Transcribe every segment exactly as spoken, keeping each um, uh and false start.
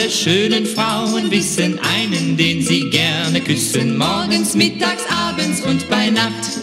Alle schönen Frauen wissen einen, den sie gerne küssen, morgens, mittags, abends und bei Nacht.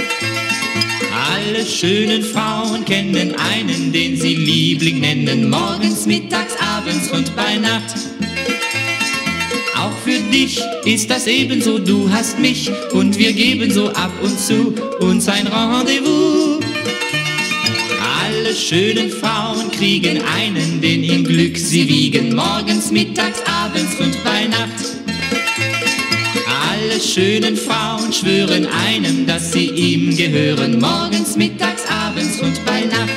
Alle schönen Frauen kennen einen, den sie Liebling nennen, morgens, mittags, abends und bei Nacht. Auch für dich ist das ebenso, du hast mich und wir geben so ab und zu uns ein Rendezvous. Alle schönen Frauen kriegen einen, den im Glück sie wiegen, morgens, mittags, abends und bei Nacht. Alle schönen Frauen schwören einem, dass sie ihm gehören, morgens, mittags, abends und bei Nacht.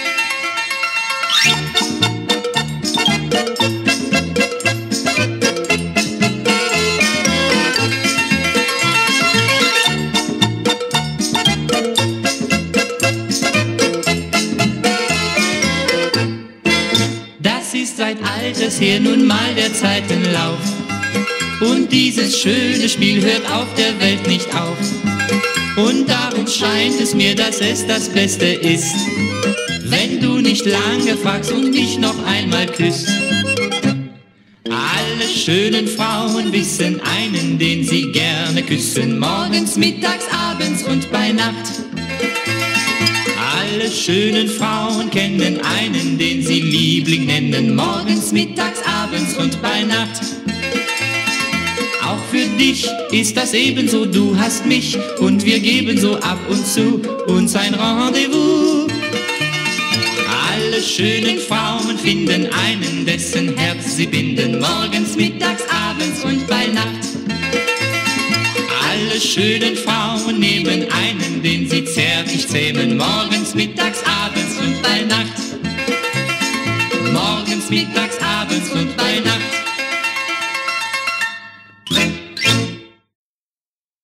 Das ist seit alters her nun mal der Zeitenlauf. Und dieses schöne Spiel hört auf der Welt nicht auf. Und darum scheint es mir, dass es das Beste ist, wenn du nicht lange fragst und mich noch einmal küsst. Alle schönen Frauen wissen einen, den sie gerne küssen, morgens, mittags, abends und bei Nacht. Alle schönen Frauen kennen einen, den sie Liebling nennen, morgens, mittags, abends und bei Nacht. Auch für dich ist das ebenso, du hast mich und wir geben so ab und zu uns ein Rendezvous. Alle schönen Frauen finden einen, dessen Herz sie binden, morgens, mittags, abends und bei Nacht. Alle schönen Frauen nehmen einen, den sie zärtlich zähmen, morgens, mittags, abends und bei Nacht. Morgens, mittags, abends und